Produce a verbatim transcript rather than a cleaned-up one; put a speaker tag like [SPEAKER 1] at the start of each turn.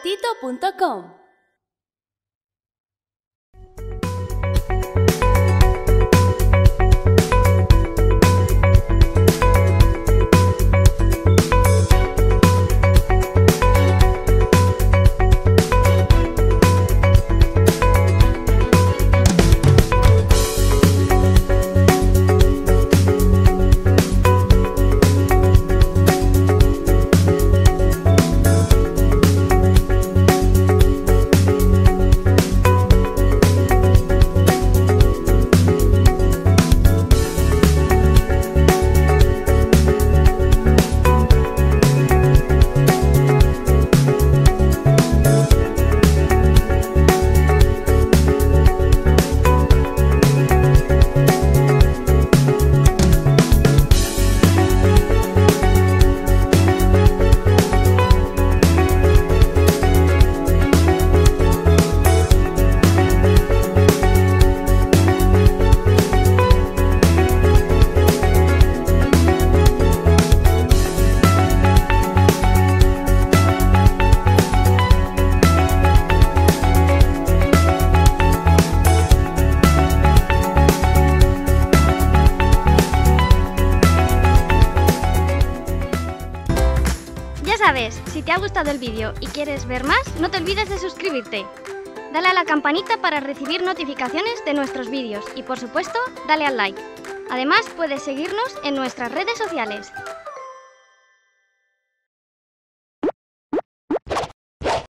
[SPEAKER 1] QueApetito punto com.
[SPEAKER 2] Ya sabes, si te ha gustado el vídeo y quieres ver más, no te olvides de suscribirte. Dale a la campanita para recibir notificaciones de nuestros vídeos y, por supuesto, dale al like. Además, puedes seguirnos en nuestras redes sociales.